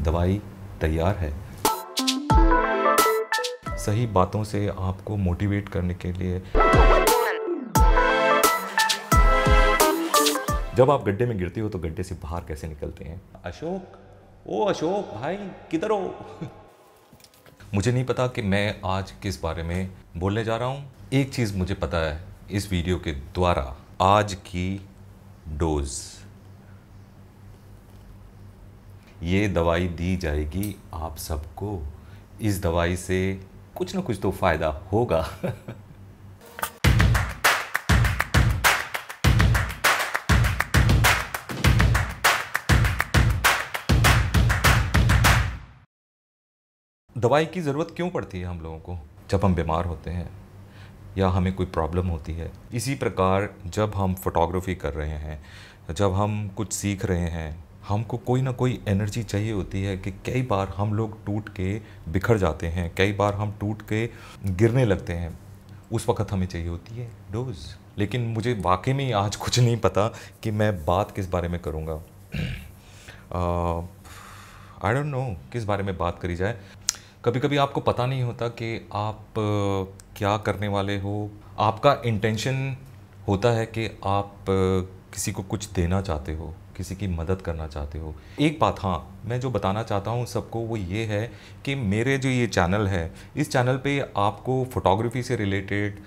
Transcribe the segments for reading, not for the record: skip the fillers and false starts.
दवाई तैयार है। सही बातों से आपको मोटिवेट करने के लिए। जब आप गड्ढे में गिरते हो तो गड्ढे से बाहर कैसे निकलते हैं? अशोक, ओ अशोक भाई किधर हो? मुझे नहीं पता कि मैं आज किस बारे में बोलने जा रहा हूँ। एक चीज़ मुझे पता है इस वीडियो के द्वारा, आज की डोज, ये दवाई दी जाएगी आप सबको। इस दवाई से कुछ ना कुछ तो फायदा होगा। दवाई की ज़रूरत क्यों पड़ती है हम लोगों को? जब हम बीमार होते हैं या हमें कोई प्रॉब्लम होती है। इसी प्रकार जब हम फोटोग्राफी कर रहे हैं, जब हम कुछ सीख रहे हैं, हमको कोई ना कोई एनर्जी चाहिए होती है कि कई बार हम लोग टूट के बिखर जाते हैं, कई बार हम टूट के गिरने लगते हैं। उस वक्त हमें चाहिए होती है डोज। लेकिन मुझे वाकई में आज कुछ नहीं पता कि मैं बात किस बारे में करूँगा। आई डोंट नो किस बारे में बात करी जाए। कभी कभी आपको पता नहीं होता कि आप क्या करने वाले हो। आपका इंटेंशन होता है कि आप किसी को कुछ देना चाहते हो, किसी की मदद करना चाहते हो। एक बात हाँ, मैं जो बताना चाहता हूँ सबको वो ये है कि मेरे जो ये चैनल है, इस चैनल पे आपको फ़ोटोग्राफी से रिलेटेड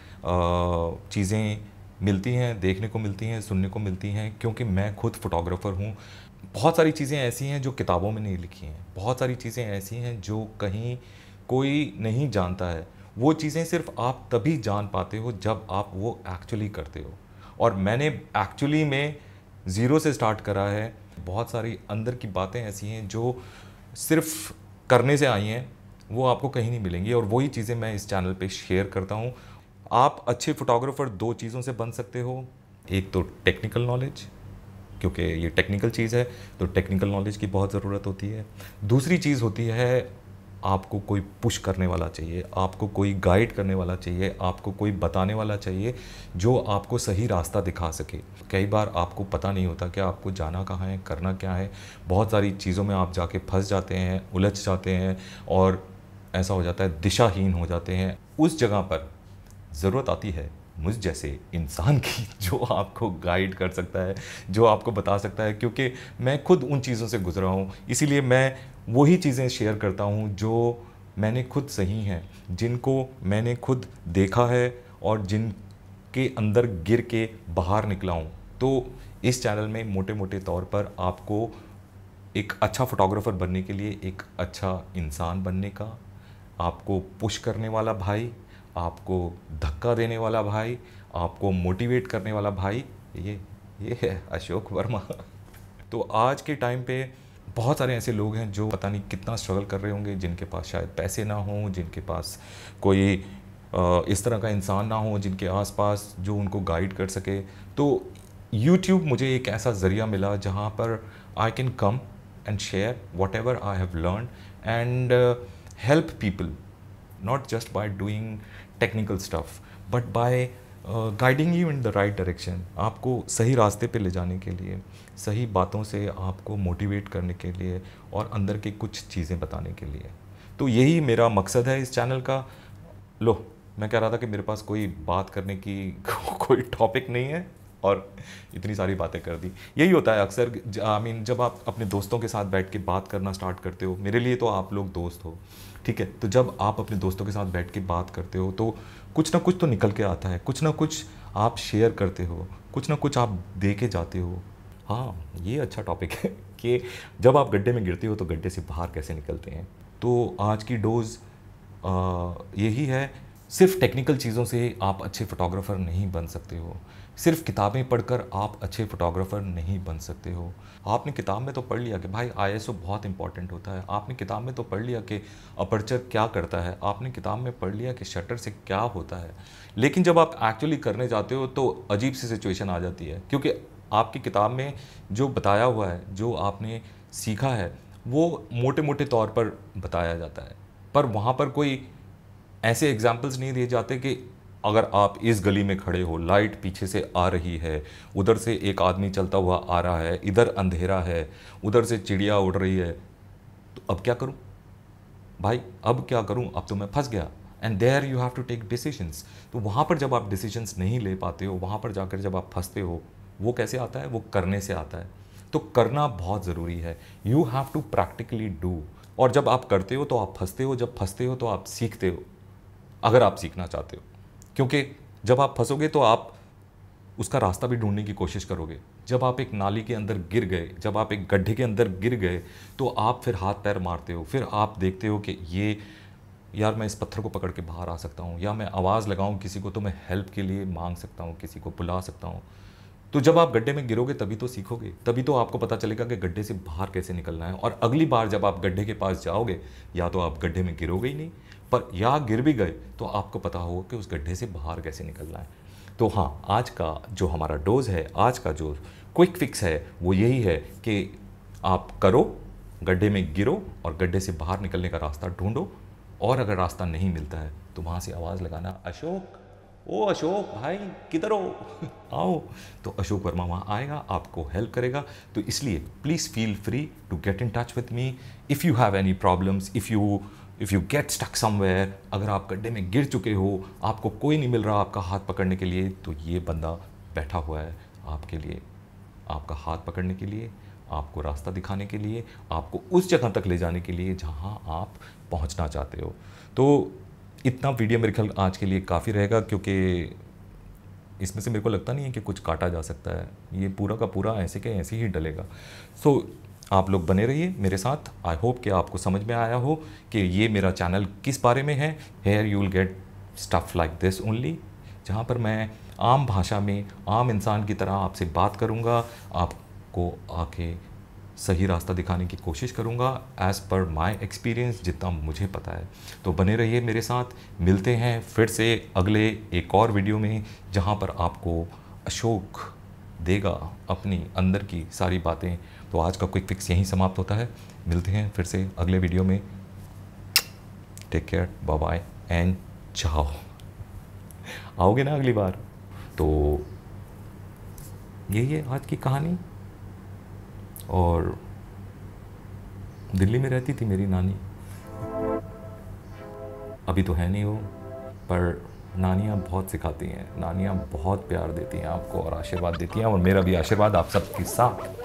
चीज़ें मिलती हैं, देखने को मिलती हैं, सुनने को मिलती हैं, क्योंकि मैं खुद फ़ोटोग्राफ़र हूँ। बहुत सारी चीज़ें ऐसी हैं जो किताबों में नहीं लिखी हैं, बहुत सारी चीज़ें ऐसी हैं जो कहीं कोई नहीं जानता है। वो चीज़ें सिर्फ आप तभी जान पाते हो जब आप वो एक्चुअली करते हो। और मैंने एक्चुअली में ज़ीरो से स्टार्ट करा है। बहुत सारी अंदर की बातें ऐसी हैं जो सिर्फ करने से आई हैं, वो आपको कहीं नहीं मिलेंगी। और वही चीज़ें मैं इस चैनल पे शेयर करता हूँ। आप अच्छे फ़ोटोग्राफ़र दो चीज़ों से बन सकते हो। एक तो टेक्निकल नॉलेज, क्योंकि ये टेक्निकल चीज़ है तो टेक्निकल नॉलेज की बहुत ज़रूरत होती है। दूसरी चीज़ होती है आपको कोई पुश करने वाला चाहिए, आपको कोई गाइड करने वाला चाहिए, आपको कोई बताने वाला चाहिए जो आपको सही रास्ता दिखा सके। कई बार आपको पता नहीं होता कि आपको जाना कहाँ है, करना क्या है। बहुत सारी चीज़ों में आप जाके फंस जाते हैं, उलझ जाते हैं और ऐसा हो जाता है दिशाहीन हो जाते हैं। उस जगह पर ज़रूरत आती है मुझ जैसे इंसान की, जो आपको गाइड कर सकता है, जो आपको बता सकता है। क्योंकि मैं खुद उन चीज़ों से गुजरा हूँ, इसीलिए मैं वही चीज़ें शेयर करता हूँ जो मैंने खुद सही हैं, जिनको मैंने खुद देखा है और जिनके अंदर गिर के बाहर निकला हूँ। तो इस चैनल में मोटे मोटे तौर पर आपको एक अच्छा फ़ोटोग्राफ़र बनने के लिए, एक अच्छा इंसान बनने का, आपको पुश करने वाला भाई, आपको धक्का देने वाला भाई, आपको मोटिवेट करने वाला भाई, ये है अशोक वर्मा। तो आज के टाइम पे बहुत सारे ऐसे लोग हैं जो पता नहीं कितना स्ट्रगल कर रहे होंगे, जिनके पास शायद पैसे ना हों, जिनके पास कोई इस तरह का इंसान ना हो जिनके आसपास जो उनको गाइड कर सके। तो YouTube मुझे एक ऐसा ज़रिया मिला जहाँ पर I can come and share whatever I have learn and help people, not just by doing technical stuff but by guiding you in the right direction। आपको सही रास्ते पे ले जाने के लिए, सही बातों से आपको मोटिवेट करने के लिए और अंदर की कुछ चीज़ें बताने के लिए। तो यही मेरा मकसद है इस चैनल का। लो, मैं कह रहा था कि मेरे पास कोई बात करने की कोई टॉपिक नहीं है और इतनी सारी बातें कर दी। यही होता है अक्सर, जब आप अपने दोस्तों के साथ बैठ के बात करना स्टार्ट करते हो, मेरे लिए तो आप लोग दोस्त हो, ठीक है। तो जब आप अपने दोस्तों के साथ बैठ के बात करते हो तो कुछ ना कुछ तो निकल के आता है, कुछ ना कुछ आप शेयर करते हो, कुछ ना कुछ आप दे के जाते हो। हाँ, ये अच्छा टॉपिक है कि जब आप गड्ढे में गिरते हो तो गड्ढे से बाहर कैसे निकलते हैं। तो आज की डोज यही है। सिर्फ टेक्निकल चीज़ों से आप अच्छे फ़ोटोग्राफ़र नहीं बन सकते हो, सिर्फ किताबें पढ़कर आप अच्छे फ़ोटोग्राफ़र नहीं बन सकते हो। आपने किताब में तो पढ़ लिया कि भाई ISO बहुत इंपॉर्टेंट होता है, आपने किताब में तो पढ़ लिया कि अपर्चर क्या करता है, आपने किताब में पढ़ लिया कि शटर से क्या होता है, लेकिन जब आप एक्चुअली करने जाते हो तो अजीब सी सिचुएशन आ जाती है। क्योंकि आपकी किताब में जो बताया हुआ है, जो आपने सीखा है, वो मोटे मोटे तौर पर बताया जाता है, पर वहाँ पर कोई ऐसे एग्जाम्पल्स नहीं दिए जाते कि अगर आप इस गली में खड़े हो, लाइट पीछे से आ रही है, उधर से एक आदमी चलता हुआ आ रहा है, इधर अंधेरा है, उधर से चिड़िया उड़ रही है, तो अब क्या करूँ भाई, अब क्या करूँ, अब तो मैं फंस गया। And there you have to take decisions. तो वहाँ पर जब आप डिसीजंस नहीं ले पाते हो, वहाँ पर जाकर जब आप फंसते हो, वो कैसे आता है, वो करने से आता है। तो करना बहुत ज़रूरी है। You have to practically do. और जब आप करते हो तो आप फंसते हो, जब फंसते हो तो आप सीखते हो, अगर आप सीखना चाहते हो। क्योंकि जब आप फंसोगे तो आप उसका रास्ता भी ढूंढने की कोशिश करोगे। जब आप एक नाली के अंदर गिर गए, जब आप एक गड्ढे के अंदर गिर गए, तो आप फिर हाथ पैर मारते हो, फिर आप देखते हो कि ये यार मैं इस पत्थर को पकड़ के बाहर आ सकता हूँ, या मैं आवाज़ लगाऊँ किसी को, तो मैं हेल्प के लिए मांग सकता हूँ, किसी को बुला सकता हूँ। तो जब आप गड्ढे में गिरोगे तभी तो सीखोगे, तभी तो आपको पता चलेगा कि गड्ढे से बाहर कैसे निकलना है। और अगली बार जब आप गड्ढे के पास जाओगे, या तो आप गड्ढे में गिरोगे ही नहीं, पर या गिर भी गए तो आपको पता होगा कि उस गड्ढे से बाहर कैसे निकलना है। तो हाँ, आज का जो हमारा डोज है, आज का जो क्विक फिक्स है, वो यही है कि आप करो, गड्ढे में गिरो और गड्ढे से बाहर निकलने का रास्ता ढूंढो। और अगर रास्ता नहीं मिलता है तो वहाँ से आवाज़ लगाना, अशोक, ओ अशोक भाई किधर हो आओ। तो अशोक वर्मा वहाँ आएगा, आपको हेल्प करेगा। तो इसलिए please feel free to get in touch with me if you have any problems, if you get stuck somewhere. अगर आप गड्ढे में गिर चुके हो, आपको कोई नहीं मिल रहा आपका हाथ पकड़ने के लिए, तो ये बंदा बैठा हुआ है आपके लिए, आपका हाथ पकड़ने के लिए, आपको रास्ता दिखाने के लिए, आपको उस जगह तक ले जाने के लिए जहाँ आप पहुँचना चाहते हो। तो इतना वीडियो मेरे ख्याल आज के लिए काफ़ी रहेगा, क्योंकि इसमें से मेरे को लगता नहीं है कि कुछ काटा जा सकता है। ये पूरा का पूरा ऐसे के ऐसे ही डलेगा। सो आप लोग बने रहिए मेरे साथ। आई होप कि आपको समझ में आया हो कि ये मेरा चैनल किस बारे में है। Here you will get stuff like this only, जहाँ पर मैं आम भाषा में आम इंसान की तरह आपसे बात करूँगा, आपको आके सही रास्ता दिखाने की कोशिश करूँगा एज़ पर माय एक्सपीरियंस, जितना मुझे पता है। तो बने रहिए मेरे साथ। मिलते हैं फिर से अगले एक और वीडियो में, जहाँ पर आपको अशोक देगा अपनी अंदर की सारी बातें। तो आज का क्विक फिक्स यहीं समाप्त होता है। मिलते हैं फिर से अगले वीडियो में। Take care, bye bye and ciao. आओगे ना अगली बार? तो यही है आज की कहानी। और दिल्ली में रहती थी मेरी नानी, अभी तो है नहीं वो, पर नानियाँ बहुत सिखाती हैं, नानियाँ बहुत प्यार देती हैं आपको और आशीर्वाद देती हैं, और मेरा भी आशीर्वाद आप सबके साथ